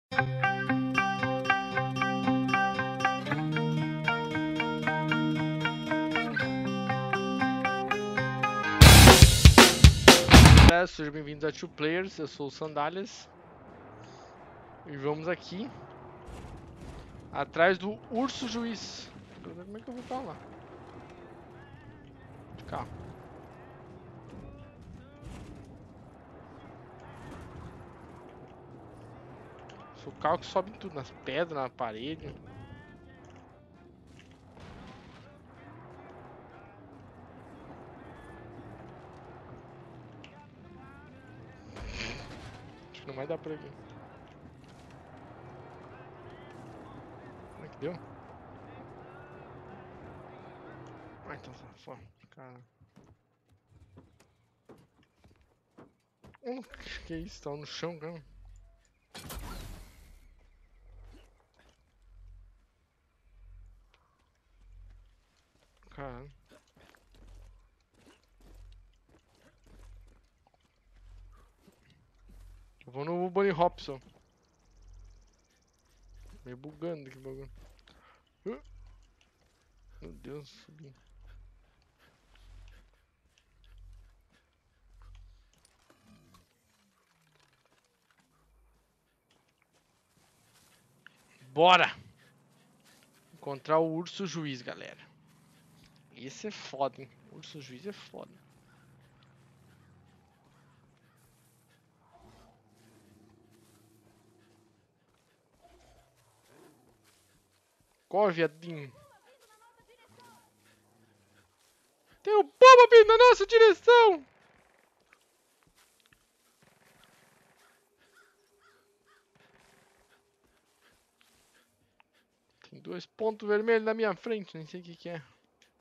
Galera, sejam bem-vindos a Two Players, eu sou o Sandálias. E vamos aqui atrás do Urso Juiz. Quero ver como é que eu vou pra lá. De carro. Sou o carro que sobe em tudo, nas pedras, na parede. Acho que não vai dar por aqui. Como é que deu? Ah, então só. Cara. Que isso? Tá no chão, cara. Caralho. Eu vou no Bunny Hopson. Meio bugando aqui o bagulho. Meu Deus, subi. Bora! Encontrar o Urso Juiz, galera. Esse é foda, hein? O Urso Juiz é foda. Corre, viadinho. Tem um bomba vindo na nossa direção! Tem dois pontos vermelhos na minha frente, nem sei o que é.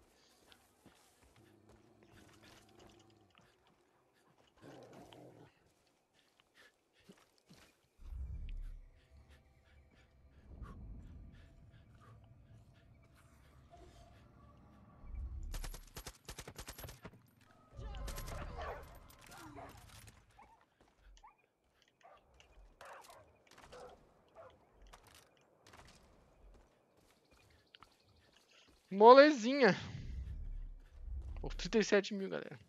Molezinha. Ou 37 mil, galera.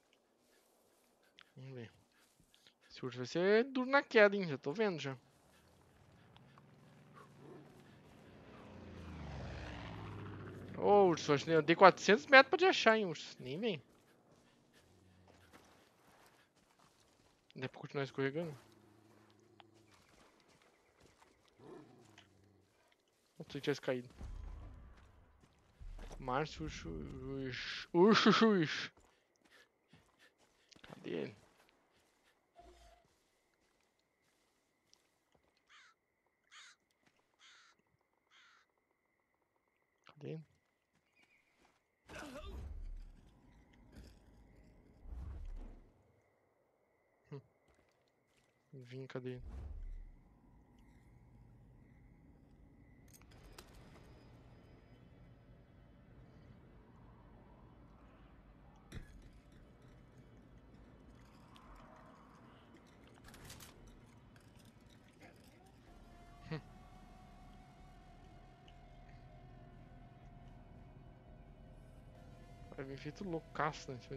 Vamos ver. Esse urso vai ser duro na queda, hein? Já tô vendo já. Ô, urso, acho que eu dei 400 metros pra te achar, hein, urso. Nem vem. Dá pra continuar escorregando? Ou se tivesse caído. Márcio Urso. Urso Juiz. Cadê ele? Cadê ele? Vim, cadê ele? Vai vir feito loucaço, né?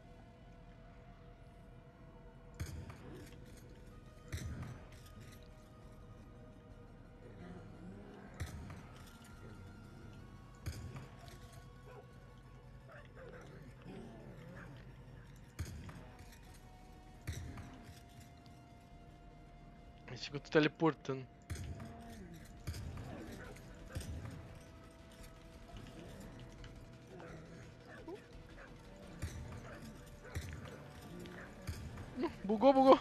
Esse fica teleportando. Bugou.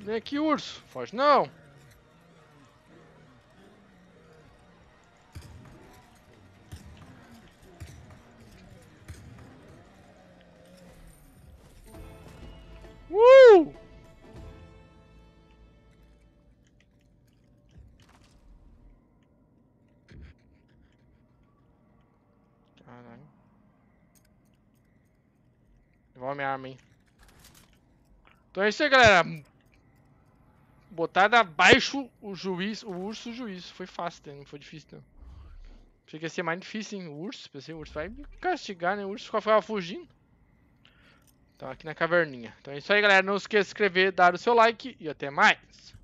Vem aqui, urso. Foge não. Caralho. Devolve minha arma, hein. Então é isso aí, galera. Botada abaixo o juiz, o urso juiz. Foi fácil, né? Não foi difícil, não. Achei que ia ser mais difícil, hein? O urso. Pensei, o urso vai me castigar, né? O urso ficava fugindo. Então aqui na caverninha. Então é isso aí, galera. Não esqueça de se inscrever, dar o seu like e até mais.